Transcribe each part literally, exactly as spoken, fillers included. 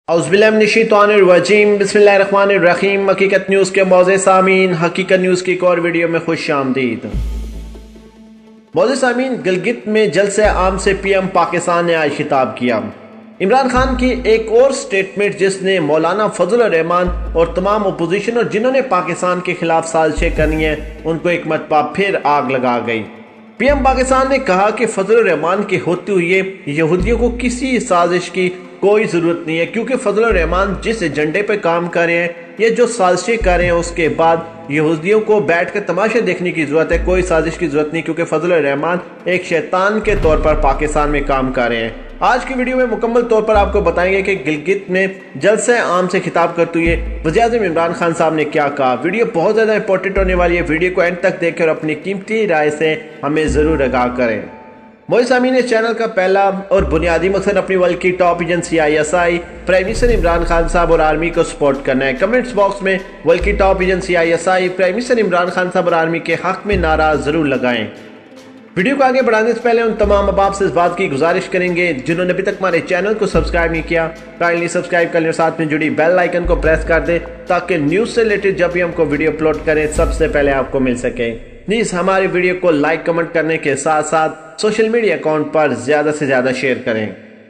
औज़ुबिल्लाहिमिनश्शैतानिर्रजीम बिस्मिल्लाहिर्रहमानिर्रहीम। हकीकत न्यूज़ के मौज़े सामीन, हकीकत न्यूज़ की एक और वीडियो में खुश आमदीद। मौज़े सामीन, गिलगित में जलसे आम से पी एम पाकिस्तान ने आज खिताब किया। इमरान खान की एक और स्टेटमेंट जिसने मौलाना फजलुर रहमान और तमाम अपोजिशन और जिन्होंने पाकिस्तान के खिलाफ साजिशें करनी है उनको एक मरतबा फिर आग लगा गई। पी एम पाकिस्तान ने कहा कि फजलुर रहमान के होते हुए यहूदियों को किसी साजिश की कोई जरूरत नहीं है, क्योंकि फजलुर रहमान जिस एजेंडे पे काम कर रहे हैं, ये जो साजिशें कर रहे हैं, उसके बाद यहूदियों को बैठकर तमाशे देखने की जरूरत है, कोई साजिश की जरूरत नहीं, क्योंकि फजलुर रहमान एक शैतान के तौर पर पाकिस्तान में काम कर रहे हैं। आज की वीडियो में मुकम्मल तौर पर आपको बताएंगे कि गिलगित में जलसे आम से खिताब करते हुए वज़ीर-ए-आज़म इमरान खान साहब ने क्या कहा। वीडियो बहुत ज़्यादा इंपॉर्टेंट होने वाली है, वीडियो को एंड तक देखें और अपनी कीमती राय से हमें ज़रूर आगाह करें। मोइस सामीन, इस चैनल का पहला और बुनियादी मकसद अपनी वर्ल्ड की top agency I S I, prime minister Imran Khan साहब और आर्मी को सपोर्ट करना है। कमेंट्स बॉक्स में वर्ल्ड की top agency I S I, prime minister Imran Khan साहब और आर्मी के हक में नारा जरूर लगाएं। वीडियो को आगे बढ़ाने से पहले उन तमाम अहबाब से इस बात की गुजारिश करेंगे जिन्होंने अभी तक हमारे चैनल को सब्सक्राइब नहीं किया, काइंडली सब्सक्राइब कर लें, साथ में जुड़ी बेल आइकन को प्रेस कर दें ताकि न्यूज़ से रिलेटेड जब भी हमको वीडियो अपलोड करें सबसे पहले आपको मिल सके। प्लीज हमारी वीडियो को लाइक कमेंट करने के साथ साथ सोशल मीडिया अकाउंट पर ज्यादा से ज्यादा शेयर करें।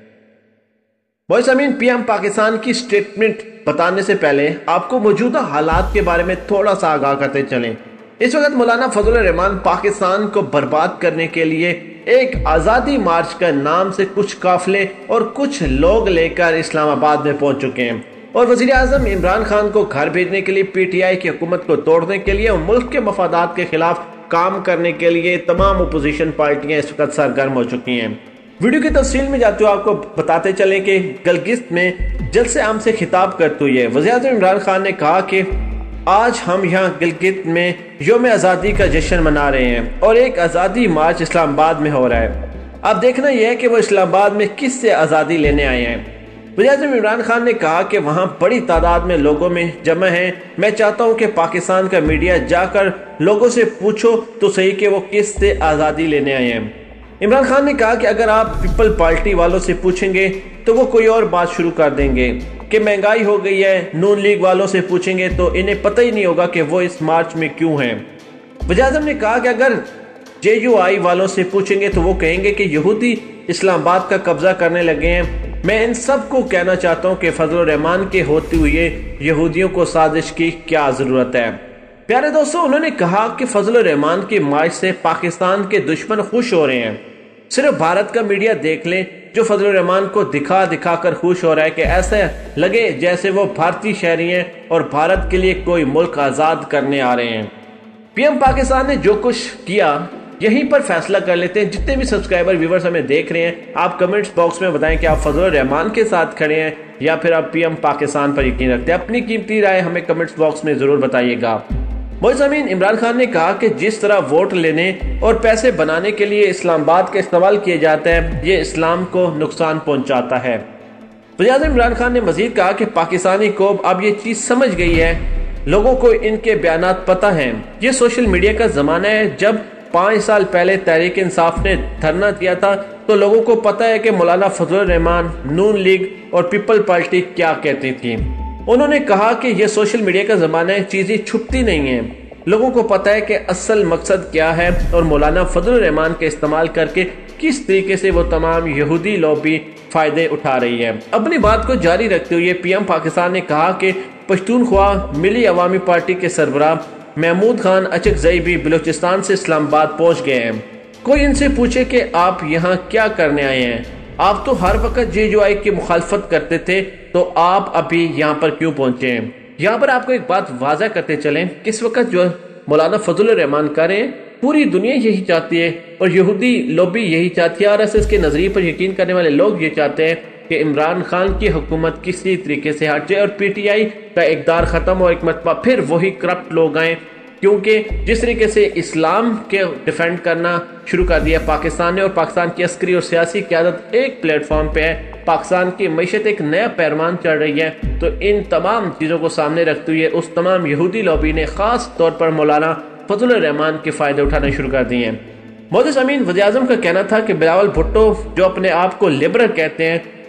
मोइस सामीन, पीएम पाकिस्तान की स्टेटमेंट बताने से पहले आपको मौजूदा हालात के बारे में थोड़ा सा आगाह करते चलें। इस वक्त मौलाना फजलुर रहमान पाकिस्तान को बर्बाद करने के लिए एक आज़ादी मार्च का नाम से कुछ काफले और कुछ लोग लेकर इस्लामाबाद में पहुंच चुके हैं और वज़ीर-ए-आज़म इमरान खान को घर भेजने के लिए, पी टी आई की हुकूमत को तोड़ने के लिए और मुल्क के मफादात के खिलाफ काम करने के लिए तमाम अपोजिशन पार्टियां इस वक्त सरगर्म हो चुकी हैं। वीडियो की तफसील में जाते हुए आपको बताते चलें कि गिलगित में जलसे आम से खिताब करते हुए वज़ीर-ए-आज़म इमरान खान ने कहा कि आज हम यहाँ गिलगित में यौम आज़ादी का जश्न मना रहे हैं और एक आज़ादी मार्च इस्लामाबाद में हो रहा है। अब देखना यह है कि वो इस्लामाबाद में किस से आज़ादी लेने आए हैं। वज़ीर-ए-आज़म इमरान खान ने कहा कि वहाँ बड़ी तादाद में लोगों में जमा हैं। मैं चाहता हूँ कि पाकिस्तान का मीडिया जाकर लोगों से पूछो तो सही कि वो किस से आज़ादी लेने आए हैं। इमरान खान ने कहा कि अगर आप पीपल पार्टी वालों से पूछेंगे तो वो कोई और बात शुरू कर देंगे कि महंगाई हो गई है। नून लीग वालों से पूछेंगे तो इन्हें पता ही नहीं होगा कि वो इस मार्च में क्यों हैं। वज़ीर-ए-आज़म ने कहा कि अगर जे यू आई वालों से पूछेंगे तो वो कहेंगे कि यहूदी इस्लामाबाद का कब्जा करने लगे हैं। मैं इन सब को कहना चाहता हूं कि फजलुर रहमान के होते हुए यहूदियों को साजिश की क्या जरूरत है। प्यारे दोस्तों, उन्होंने कहा कि फजलुर रहमान की मार्च से पाकिस्तान के दुश्मन खुश हो रहे हैं। सिर्फ भारत का मीडिया देख लें जो फजलुर रहमान को दिखा दिखा कर खुश हो रहा है कि ऐसे लगे जैसे वो भारतीय शहरी हैं और भारत के लिए कोई मुल्क आजाद करने आ रहे हैं। पीएम पाकिस्तान ने जो कुछ किया यहीं पर फैसला कर लेते हैं। जितने भी सब्सक्राइबर व्यूवर्स हमें देख रहे हैं, आप कमेंट्स बॉक्स में बताएं कि आप फजलुर रहमान के साथ खड़े हैं या फिर आप पीएम पाकिस्तान पर यकीन रखते हैं। अपनी कीमती राय हमें कमेंट्स बॉक्स में जरूर बताइएगा। मोइस सामीन, इमरान खान ने कहा कि जिस तरह वोट लेने और पैसे बनाने के लिए इस्लामाबाद का इस्तेमाल किया जाता है, ये इस्लाम को नुकसान पहुंचाता है। वज़ीर-ए-आज़म इमरान खान ने मजीद कहा कि पाकिस्तानी कौम अब ये चीज समझ गई है, लोगों को इनके बयानात पता है। ये सोशल मीडिया का जमाना है। जब पाँच साल पहले तहरीक इंसाफ ने धरना दिया था तो लोगों को पता है कि मौलाना फजलुर रहमान, नून लीग और पीपल पार्टी क्या कहती थी। उन्होंने कहा कि यह सोशल मीडिया का जमाना है, चीजें छुपती नहीं हैं, लोगों को पता है कि असल मकसद क्या है और मौलाना फजलुर रहमान के इस्तेमाल करके किस तरीके से वो तमाम यहूदी लॉबी फायदे उठा रही है। अपनी बात को जारी रखते हुए पीएम पाकिस्तान ने कहा कि पश्तूनख्वा मिली अवामी पार्टी के सरबराह महमूद खान अचकजई भी बलूचिस्तान से इस्लामाबाद पहुंच गए हैं। कोई इनसे पूछे कि आप यहाँ क्या करने आए हैं, आप तो हर वक्त जे यू आई की मुखालफत करते थे, तो आप अभी यहाँ पर क्यों पहुंचे हैं। यहाँ पर आपको एक बात वाज़ा करते चलें, इस वक्त जो मौलाना फजलुर रहमान करें पूरी दुनिया यही चाहती है और यहूदी लॉबी यही चाहती है। आर एस एस के नजरिए पर यकीन करने वाले लोग ये चाहते हैं कि इमरान खान की हुकूमत किसी तरीके से हट जाए और पी टी आई का इक़्तिदार खत्म हो, एक मरतबा फिर वही करप्ट लोग आए, क्योंकि जिस तरीके से इस्लाम के डिफेंड करना शुरू कर दिया पाकिस्तान ने और पाकिस्तान की अस्करी और सियासी क़यादत एक प्लेटफॉर्म पे है, पाकिस्तान की मईशत एक नया पैरमान चढ़ रही है, तो इन तमाम चीज़ों को सामने रखते हुए उस तमाम यहूदी लॉबी ने खास तौर पर मौलाना फजलुर रहमान के फ़ायदे उठाने शुरू कर दिए हैं। मोदी सामीन, वज़ीर-ए-आज़म का कहना था कि बिलावल भुट्टो जो अपने आप को लिबरल कहते हैं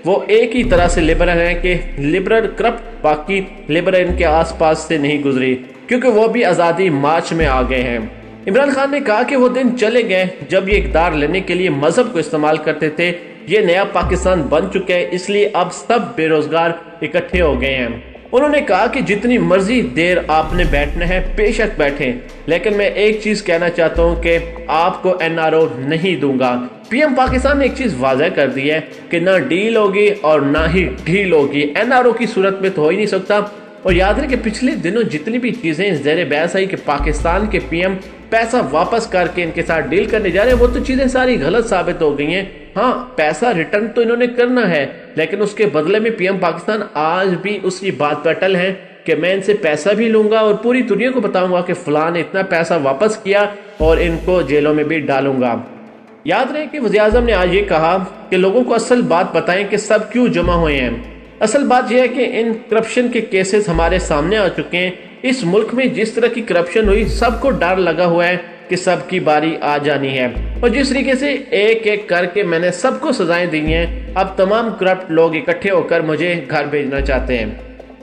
وہ ایک ہی طرح سے لبرل ہیں کہ لبرل کرپٹ باقی لبرل ان کے آس پاس سے نہیں گزری، کیونکہ وہ بھی آزادی مارچ میں آ گئے ہیں۔ عمران خان نے کہا کہ وہ دن چلے گئے جب یہ اقتدار لینے کے لیے مذہب کو استعمال کرتے تھے، یہ نیا پاکستان بن چکا ہے، اس لیے اب سب بے روزگار اکٹھے ہو گئے ہیں۔ انہوں نے کہا کہ جتنی مرضی دیر آپ نے بیٹھنا ہے بے شک بیٹھیں، لیکن میں ایک چیز کہنا چاہتا ہوں کہ آپ کو این آر او نہیں دوں گا۔ پی ایم پاکستان نے ایک چیز واضح کر دی ہے کہ نہ ڈیل ہوگی اور نہ ہی ڈھیل ہوگی، این آر او کی صورت میں تو ہو ہی نہیں سکتا۔ اور یاد رہے کہ پچھلے دنوں جتنی بھی چیزیں زیر بحث آئی کہ پاکستان کے پی ایم پیسہ واپس کر کے ان کے ساتھ ڈیل کرنے جا رہے ہیں، وہ تو چیزیں ساری غلط ثابت ہو گئی ہیں۔ ہاں پیسہ ریٹرن تو انہوں نے کرنا ہے، لیکن اس کے بدلے میں پی ایم پاکستان آج بھی اس کی بات پر اٹل ہے کہ میں ان سے پیسہ بھی لوں گا اور پوری دنیا کو بتاؤں گا کہ فلاں نے اتنا پیسہ واپس کیا اور ان کو جیلوں میں بھی ڈالوں گا۔ یاد رہے کہ وزیر اعظم نے آج یہ کہا کہ لوگوں کو اصل بات بتائیں کہ سب کیوں جمع ہوئے ہیں۔ اصل بات یہ ہے کہ ان کرپشن کے کیسز ہمارے سامنے آ چکے ہیں۔ اس ملک میں جس طرح کی کرپشن ہوئی، سب کو ڈر لگا ہوا ہے کہ سب کی باری آ جانی ہے، اور جس طریقے سے ایک ایک کر کے میں نے سب کو سزائیں دی ہیں، اب تمام کرپٹ لوگ اکٹھے ہو کر مجھے گھر بھیجنا چاہتے ہیں۔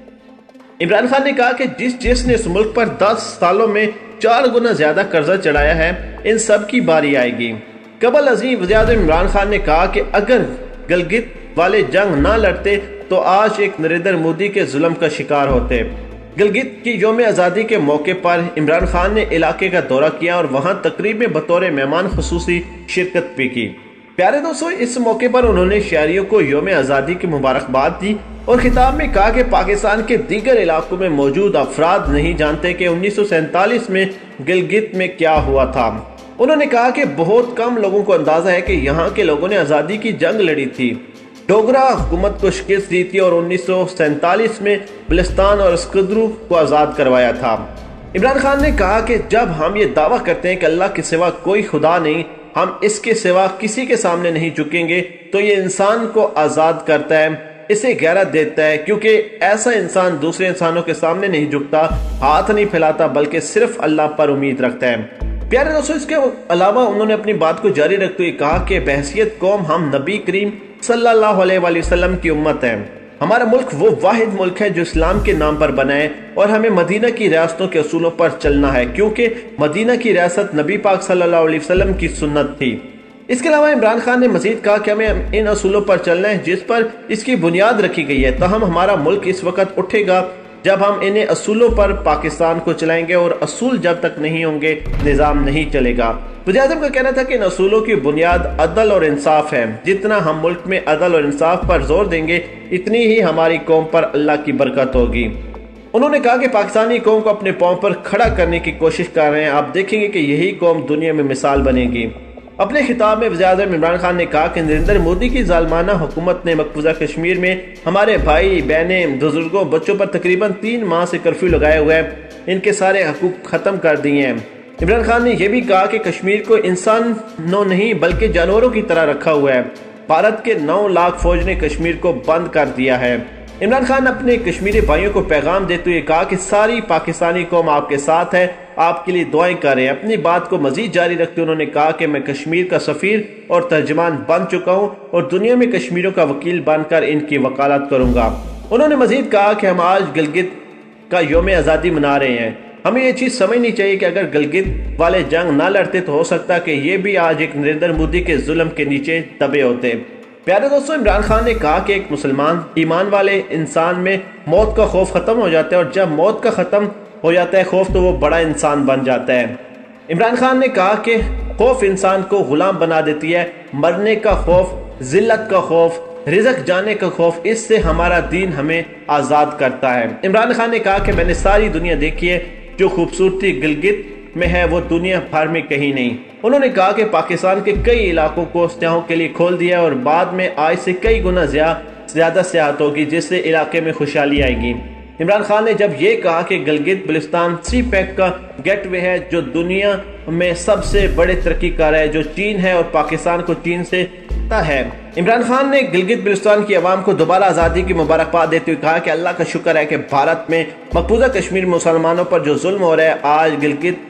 عمران خان نے کہا کہ جس جس نے اس ملک پر دس سالوں میں چار گنا زیادہ قرضہ چڑھایا ہے، ان سب کی باری آئے گی۔ قبل ازیں وزیر اعظم عمران خان نے کہا کہ اگر گلگت والے جنگ نہ لڑتے تو آج ایک نریندر مودی کے ظلم کا شکار ہوتے۔ گلگت کی یوم آزادی کے موقع پر عمران خان نے علاقے کا دورہ کیا اور وہاں تقریب میں بطور مہمان خصوصی شرکت بھی کی۔ پیارے دوستو، اس موقع پر انہوں نے شہریوں کو یوم آزادی کی مبارکباد دی اور خطاب میں کہا کہ پاکستان کے دیگر علاقوں میں موجود افراد نہیں جانتے کہ انیس سو سینتالیس میں گلگت میں کیا ہوا تھا۔ انہوں نے کہا کہ بہت کم لوگوں کو اندازہ ہے کہ یہاں کے لوگوں نے آزادی کی جنگ لڑی تھی، ڈوگرا حکومت کو شکست دی تھی اور انیس سو سینتالیس میں بلستان اور اسکندرو کو آزاد کروایا تھا۔ عمران خان نے کہا کہ جب ہم یہ دعویٰ کرتے ہیں کہ اللہ کے سوا کوئی خدا نہیں، ہم اس کے سوا کسی کے سامنے نہیں جھکیں گے، تو یہ انسان کو آزاد کرتا ہے، اسے غیرت دیتا ہے، کیونکہ ایسا انسان دوسرے انسانوں کے سامنے نہیں جھکتا، ہاتھ نہیں پھیلاتا، بلکہ صرف اللہ پر امید رکھتا ہے۔ پیارے دوستو، اس کے علاوہ انہوں نے اپنی بات کو جاری رکھتے ہوئے کہا کہ بحیثیت قوم ہم نبی کریم صلی اللہ علیہ وآلہ وسلم کی امت ہے۔ ہمارا ملک وہ واحد ملک ہے جو اسلام کے نام پر بنا ہے، اور ہمیں مدینہ کی ریاستوں کے اصولوں پر چلنا ہے، کیونکہ مدینہ کی ریاست نبی پاک صلی اللہ علیہ وسلم کی سنت تھی۔ اس کے علاوہ عمران خان نے مزید کہا کہ ہمیں ان اصولوں پر چلنا ہے جس پر اس کی بنیاد رکھی گئی ہے، تاہم ہمارا ملک اس وقت اٹھے گا جب ہم انہیں اصولوں پر پاکستان کو چلائیں گے، اور اصول جب تک نہیں ہوں گے نظام نہیں چلے گا۔ وزیر اعظم کا کہنا تھا کہ ان اصولوں کی بنیاد عدل اور انصاف ہے، جتنا ہم ملک میں عدل اور انصاف پر زور دیں گے اتنی ہی ہماری قوم پر اللہ کی برکت ہوگی۔ انہوں نے کہا کہ پاکستانی قوم کو اپنے پاؤں پر کھڑا کرنے کی کوشش کر رہے ہیں، آپ دیکھیں گے کہ یہی قوم دنیا میں مثال بنے گی۔ اپنے خطاب میں وزیر اعظم عمران خان نے کہا کہ نریندر مودی کی ظالمانہ حکومت نے مقبوضہ کشمیر میں ہمارے بھائی بہنیں بزرگوں بچوں پر تقریباً تین ماہ سے کرفیو لگائے ہوئے ان کے سارے حقوق ختم کر دیے ہیں۔ عمران خان نے یہ بھی کہا کہ کشمیر کو انسانوں نہیں بلکہ جانوروں کی طرح رکھا ہوا ہے، بھارت کے نو لاکھ فوج نے کشمیر کو بند کر دیا ہے۔ عمران خان نے اپنے کشمیری بھائیوں کو پیغام دیتے ہوئے کہا کہ ساری پاکستانی قوم آپ کے ساتھ ہے، آپ کے لیے دعائیں کر رہے ہیں۔ اپنی بات کو مزید جاری رکھتے انہوں نے کہا کہ میں کشمیر کا سفیر اور ترجمان بن چکا ہوں اور دنیا میں کشمیریوں کا وکیل بن کر ان کی وکالت کروں گا۔ انہوں نے مزید کہا کہ ہم آج گلگت کا یوم آزادی منا رہے ہیں، ہمیں یہ چیز سمجھنی چاہیے کہ اگر گلگت والے جنگ نہ لڑتے تو ہو سکتا کہ یہ بھی آج ایک نریندر مودی کے ظلم کے نیچے دبے ہوتے۔ پیارے دوستو، عمران خان نے کہا کہ ایک مسلمان ایمان والے انسان میں موت کا خوف ختم ہو جاتا ہے، اور جب موت کا ختم ہو جاتا ہے خوف تو وہ بڑا انسان بن جاتا ہے۔ عمران خان نے کہا کہ خوف انسان کو غلام بنا دیتی ہے، مرنے کا خوف، ذلت کا خوف، رزق جانے کا خوف، اس سے ہمارا دین ہمیں آزاد کرتا ہے۔ عمران خان نے کہا کہ میں نے ساری دنیا دیکھی ہے، جو خوبصورتی گلگت میں ہے وہ دنیا بھر میں کہیں نہیں۔ انہوں نے کہا کہ پاکستان کے کئی علاقوں کو سیاحوں کے لیے کھول دیا ہے اور بعد میں آج سے کئی گنا زیادہ سیاحت ہوگی جس سے علاقے میں خوشحالی آئے گی۔ عمران خان نے جب یہ کہا کہ گلگت بلستان سی پیک کا گیٹ وے ہے جو دنیا میں سب سے بڑے ترقی کار ہے، جو چین ہے اور پاکستان کو چین سے ہے۔ عمران خان نے گلگت بلستان کی عوام کو دوبارہ آزادی کی مبارکباد دیتے ہوئے کہا کہ اللہ کا شکر ہے کہ بھارت میں مقبوضہ کشمیر مسلمانوں پر جو ظلم ہو رہا ہے آج گلگت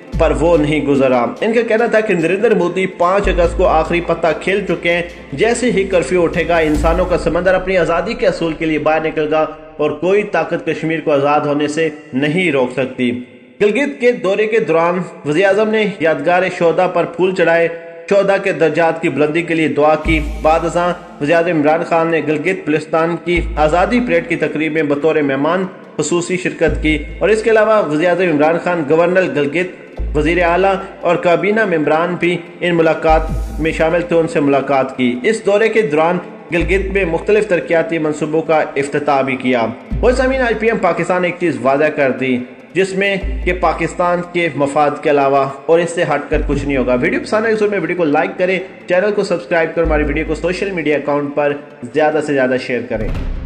پر وہ نہیں گزرا۔ ان کا کہنا تھا کہ نریندر مودی پانچ اگست کو آخری پتہ کھیل چکے ہیں، جیسے ہی کرفیو اٹھے گا انسانوں کا سمندر اپنی آزادی کے اصول کے لیے باہر نکل گا اور کوئی طاقت کشمیر کو آزاد ہونے سے نہیں روک سکتی۔ گلگت کے دورے کے دوران وزیر اعظم نے یادگار شہداء پر پھول چڑھائے، شہداء کے درجات کی بلندی کے لیے دعا کی۔ بعد ازاں وزیر اعظم عمران خان نے گلگت بلتستان کی آزادی پریڈ کی تقریب میں بطور مہمان خصوصی شرکت کی، اور اس کے علاوہ وزیر اعظم عمران خان گورنر گلگت، وزیر اعلیٰ اور کابینہ ممبران بھی ان ملاقات میں شامل تھے، ان سے ملاقات کی۔ اس دورے کے دوران گلگت میں مختلف ترقیاتی منصوبوں کا افتتاح بھی کیا۔ وہ سامعین، آج پی ایم پاکستان نے ایک چیز واضح کر دی جس میں کہ پاکستان کے مفاد کے علاوہ اور اس سے ہٹ کر کچھ نہیں ہوگا۔ ویڈیو پسند آئے میں ویڈیو کو لائک کریں، چینل کو سبسکرائب کریں، ہماری ویڈیو کو سوشل میڈیا اکاؤنٹ پر زیادہ سے زیادہ شیئر کریں۔